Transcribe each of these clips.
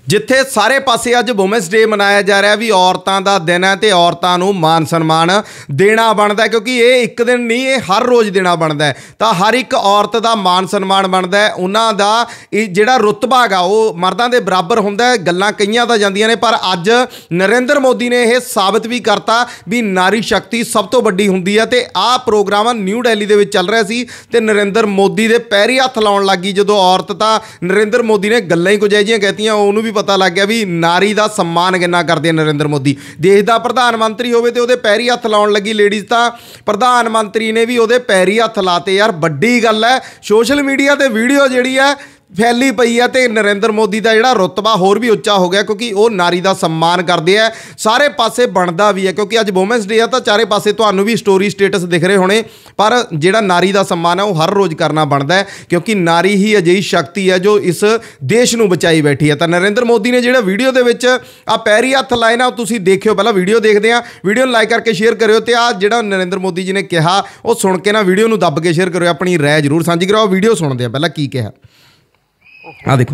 जिथे सारे पासे अज वुमेन्स डे मनाया जा रहा भी औरतों का दिन है तो औरतों को मान सन्मान देना बनता है, क्योंकि ये एक दिन नहीं, ये हर रोज़ देना बनता है। तो हर एक औरत का मान सन्मान बनता है, उन्हों का जोड़ा रुतबा है वो मर्दों के बराबर होंदा है। गल्लां कईयां तां जांदियां ने, पर अज नरेंद्र मोदी ने यह साबित भी करता भी नारी शक्ति सब तो वड्डी हुंदी है। तो आह प्रोग्राम न्यू दिल्ली दे विच चल रहा सी ते नरेंद्र मोदी के पैरी हत्थ लाउण लग गई जो औरत। तां नरेंद्र मोदी ने गल्लां ही कुछ इहो जिहियां कहतियां, उहनूं भी पता लग गया भी नारी का सम्मान किन्ना करदे नरेंद्र मोदी। देश का प्रधानमंत्री होवे ते उहदे पैरी हत्थ लाउण लगी लेडीज़, तां प्रधानमंत्री ने भी उहदे पैरी हत्थ लाते। यार वड्डी गल है। सोशल मीडिया ते वीडियो जिहड़ी है फैली पई है तो नरेंद्र मोदी का जोड़ा रुतबा होर भी उच्चा हो गया, क्योंकि वो नारी का सम्मान करते हैं। सारे पासे बनता भी है, क्योंकि अज वुमेन्स डे है तो चारे पासे तुहानूं भी स्टोरी स्टेटस दिख रहे होने, पर जोड़ा नारी का सम्मान है वो हर रोज़ करना बनता है, क्योंकि नारी ही अजिही शक्ति है जो इस देश नूं बचाई बैठी है। तो नरेंद्र मोदी ने जो वीडियो के आ पैरी हत्थ लाए ना, तुसीं देखियो। पहला वीडियो देखते हैं, वीडियो लाइक करके शेयर करियो, तो आ जो नरेंद्र मोदी जी ने कहा वो सुन के ना वीडियो नूं दब के शेयर करियो, अपनी राय जरूर साझी करो। वीडियो सुनते हैं पहला की कहा। हाँ देखो,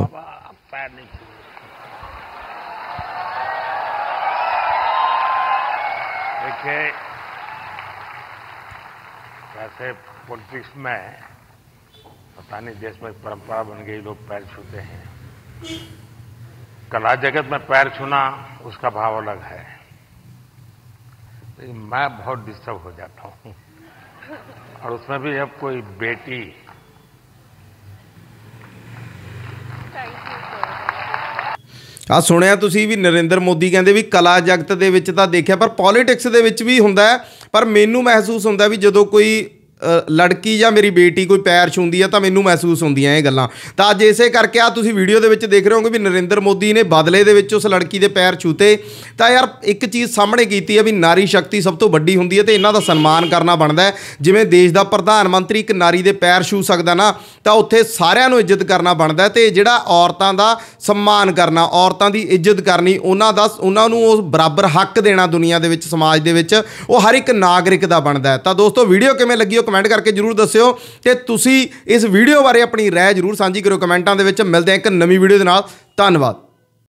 देखिए वैसे पॉलिटिक्स में पता नहीं देश में परंपरा बन गई, लोग पैर छूते हैं। कला जगत में पैर छूना उसका भाव अलग है, लेकिन मैं बहुत डिस्टर्ब हो जाता हूँ। और उसमें भी अब कोई बेटी आ सुनिया तुसी भी नरेंद्र मोदी कहते भी कला जगत दे विच तां देखिया, पर पॉलिटिक्स दे विच भी हुंदा है। पर मैनू महसूस होंदा भी जदों कोई लड़की या मेरी बेटी कोई पैर छूंदी है तो मैनू महसूस होंदियां ये गल्लां। तो अज इसे करके आ तुसी वीडियो दे विच देख रहे होगे भी नरेंद्र मोदी ने बदले दे विच उस लड़की दे पैर छूते। तो यार एक चीज़ सामने कीती है भी नारी शक्ति सब तो वड्डी हुंदी है तो इन्हां दा सन्मान करना बनता है। जिवें देश का प्रधानमंत्री एक नारी दे पैर छू सकदा ना, तो उत्थे सारिआं नूं इज्जत करना बनता है। तो जिहड़ा औरतां दा सम्मान करना, औरतां दी इज्जत करनी, उन्हां नूं उस बराबर हक देना दुनिया दे विच, समाज दे विच, वो हर एक नागरिक दा बनता है। तो दोस्तों वीडियो किवें लगी कमेंट करके जरूर दस्सिओ, ते तुसी इस वीडियो बारे अपनी राय जरूर साझी करो कमेंटां दे विच। मिलदे हैं एक नवीं वीडियो दे नाल। धन्नवाद।